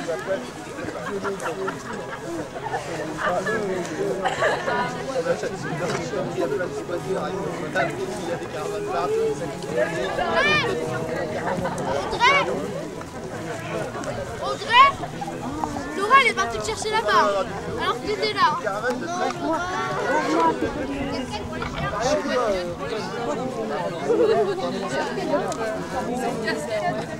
Audrey, Laura elle est partie te chercher là-bas, alors que tu étais là. Hein.